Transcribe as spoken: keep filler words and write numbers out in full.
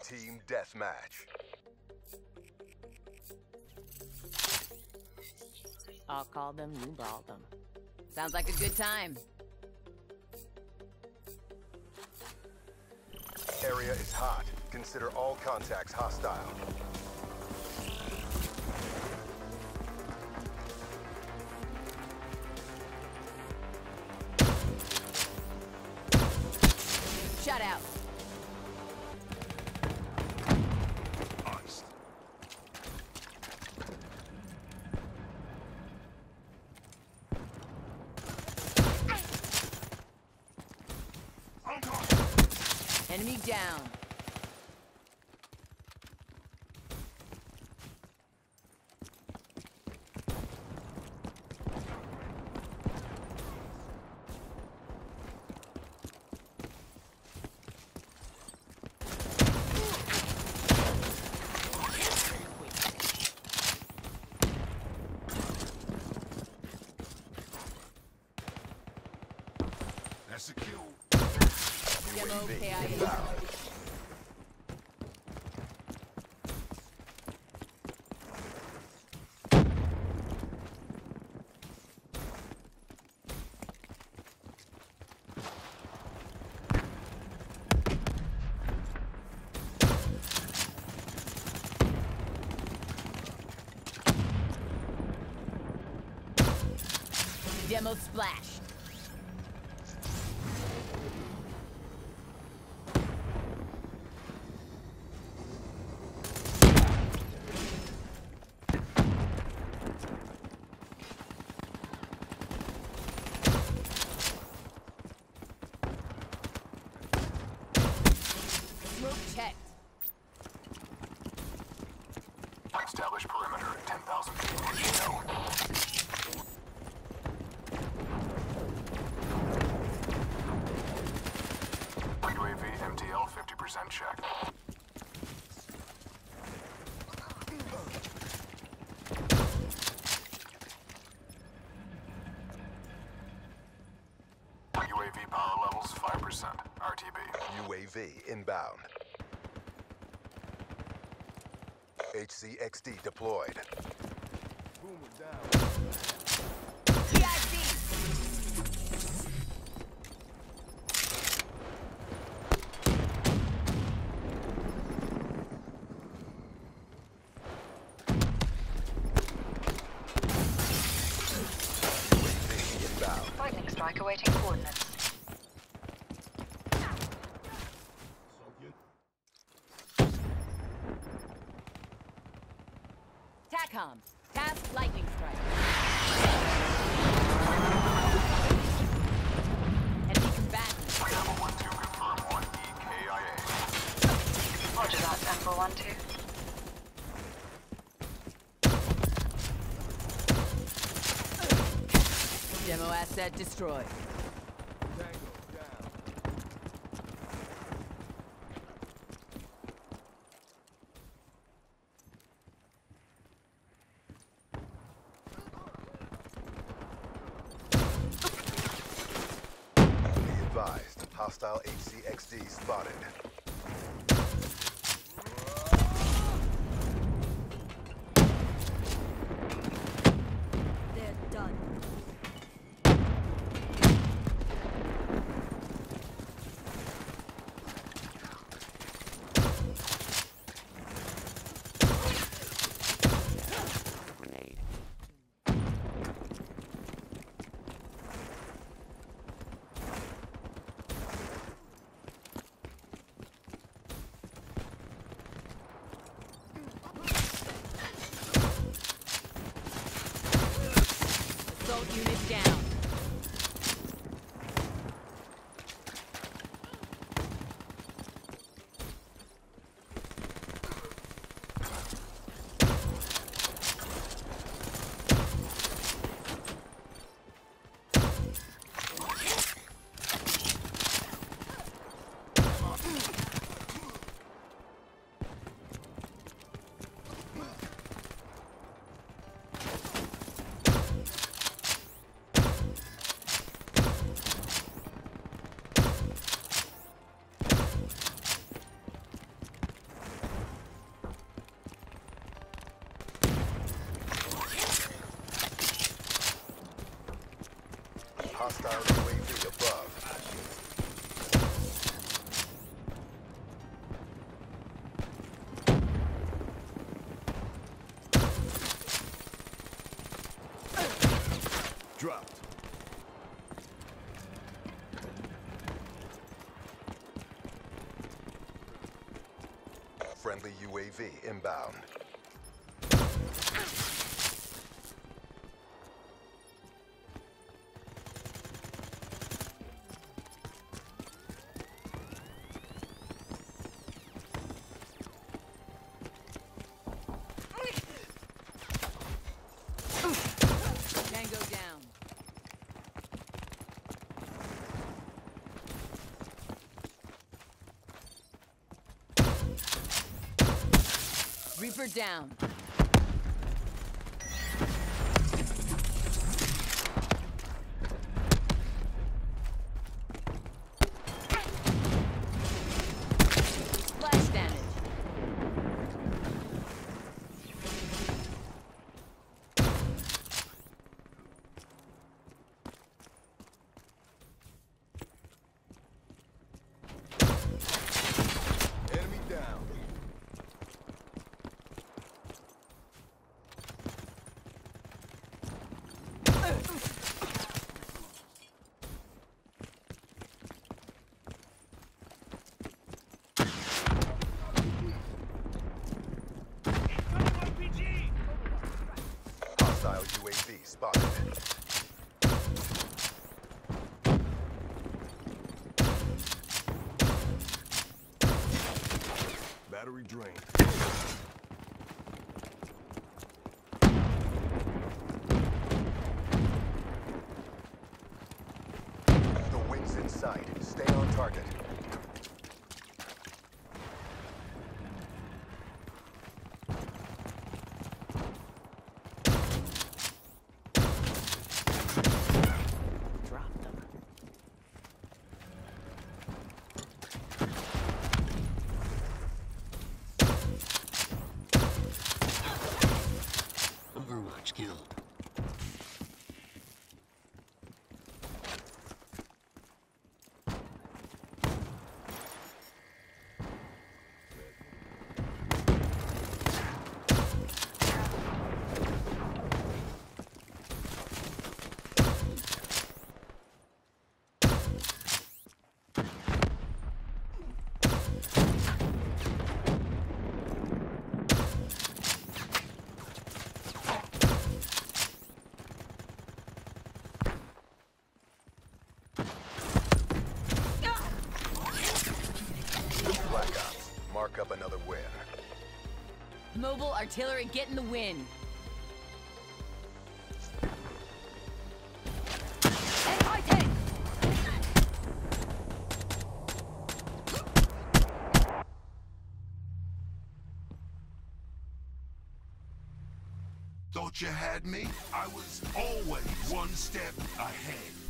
Team deathmatch. I'll call them, you ball them. Sounds like a good time. Area is hot. Consider all contacts hostile. Shut out. Honest. Enemy down. That's a kill. Demo K I A. Inbound. Demo splash. Smoke checked. Establish perimeter at ten thousand feet. U A V M T L fifty percent check. U A V power levels five percent. R T B. U A V inbound. H C X D deployed. P I C. U A V inbound. Lightning strike awaiting coordinates. TACOM. Task lightning strike. Enemy combatant. Level one two confirm one E K I A. Roger that, Temple one two. Demo asset destroyed. Be advised. Hostile H C X D spotted. They're done. Assault unit down. dropped. Friendly U A V inbound. Tango down. Reaper down. Splash damage. Enemy down. Hostile U A V spotted. Battery drained. The wind's in sight. Stay on target. Drop them. Overwatch killed. Black Ops. Mark up another win. Mobile artillery getting the win. Anti-tank! Thought you had me? I was always one step ahead.